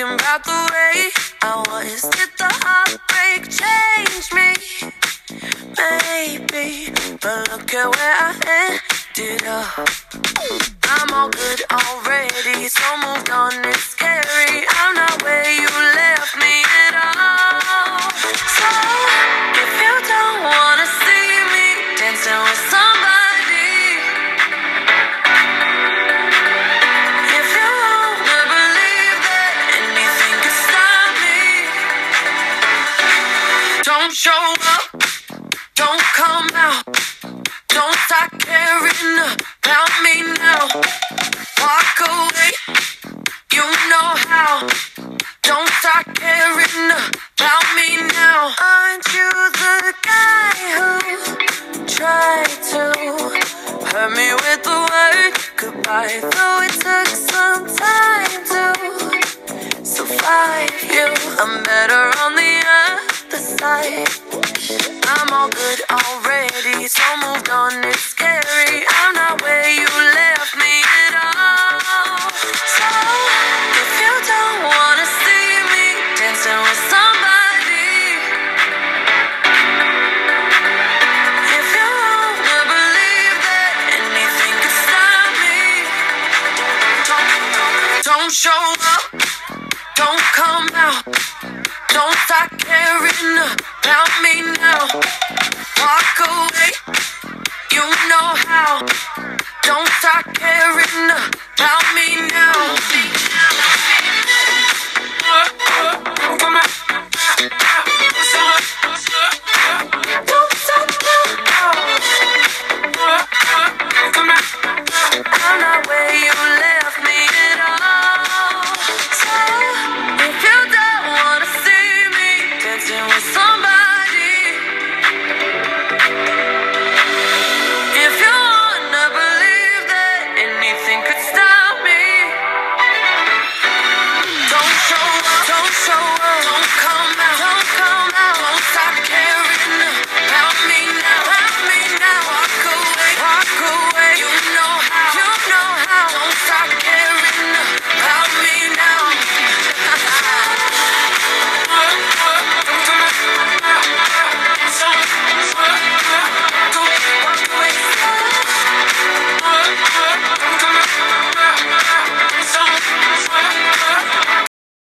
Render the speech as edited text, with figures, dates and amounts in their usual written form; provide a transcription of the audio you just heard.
thinking about the way I was. Did the heartbreak change me? Maybe, but look at where I ended up. I'm all good already, so moved on, it's scary. I'm not where you left me at all. So, if you don't wanna see me dancing with somebody, if you wanna believe that anything can stop me, don't show up, don't come out, don't start caring about me now. Walk away, you know how. Don't start caring about me now. Aren't you the guy who tried to hurt me with the word goodbye? Though it took some time to survive you, I'm better on the other side. I'm all good already, so moved on, it's scary. I'm not where you left me at all. So, if you don't wanna see me dancing with somebody, if you wanna believe that anything can stop me, don't show up, don't come out, don't start caring about me now. Walk away, you know how. Don't start caring about me